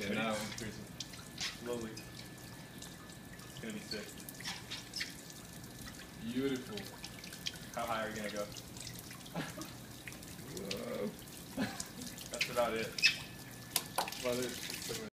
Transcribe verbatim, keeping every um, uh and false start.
Okay, now increase it. Slowly. It's gonna be sick. Beautiful. How high are you gonna go? Whoa. That's about it. Well, there's so